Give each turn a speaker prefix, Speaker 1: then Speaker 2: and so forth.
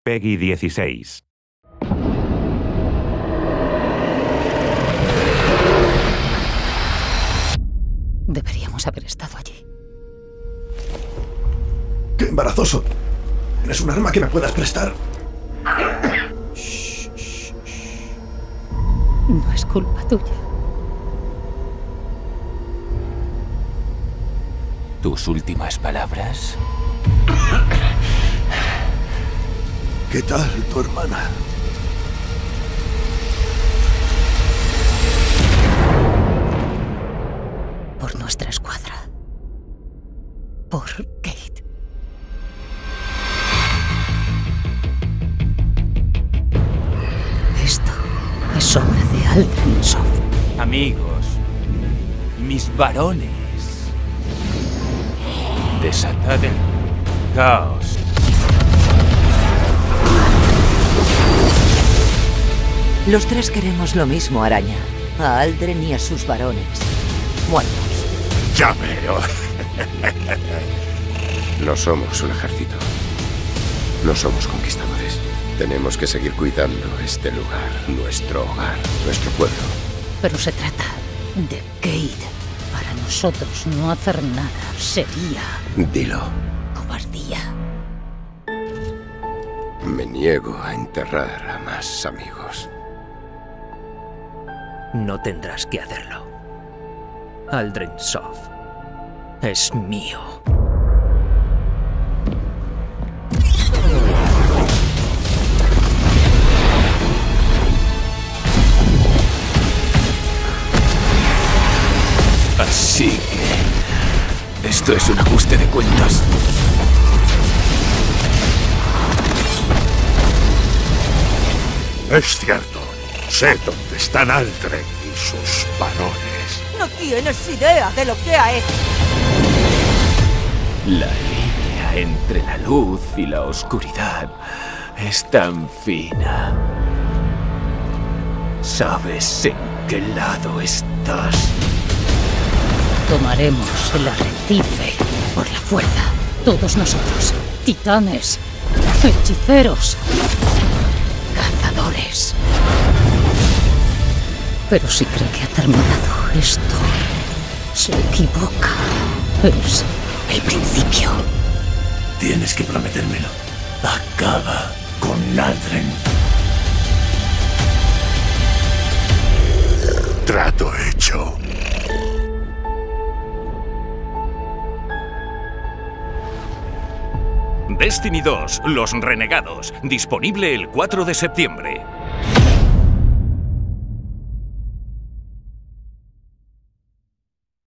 Speaker 1: Peggy 16.
Speaker 2: Deberíamos haber estado allí.
Speaker 3: ¡Qué embarazoso! ¿Tienes un arma que me puedas prestar?
Speaker 2: No es culpa tuya.
Speaker 4: ¿Tus últimas palabras?
Speaker 3: ¿Qué tal tu hermana?
Speaker 2: Por nuestra escuadra. Por Kate. Esto es obra de Aldrin Soft.
Speaker 4: Amigos, mis varones, desatad el caos.
Speaker 5: Los tres queremos lo mismo, Araña. A Aldrin y a sus varones. Muertos.
Speaker 6: Ya veo. No somos un ejército. No somos conquistadores. Tenemos que seguir cuidando este lugar, nuestro hogar, nuestro pueblo.
Speaker 2: Pero se trata de Kate. Para nosotros no hacer nada sería...
Speaker 6: Dilo.
Speaker 2: cobardía.
Speaker 6: Me niego a enterrar a más amigos.
Speaker 4: No tendrás que hacerlo. Aldrin Soft es mío. Así que... esto es un ajuste de cuentas.
Speaker 6: Es cierto. Sé dónde están Aldrin y sus varones.
Speaker 5: No tienes idea de lo que ha hecho.
Speaker 4: La línea entre la luz y la oscuridad es tan fina. ¿Sabes en qué lado estás?
Speaker 2: Tomaremos el arrecife por la fuerza. Todos nosotros. Titanes. Hechiceros. Cazadores. Pero si cree que ha terminado esto, se equivoca. Es el principio.
Speaker 6: Tienes que prometérmelo. Acaba con Aldrin. Trato hecho.
Speaker 1: Destiny 2, Los Renegados, disponible el 4 de septiembre.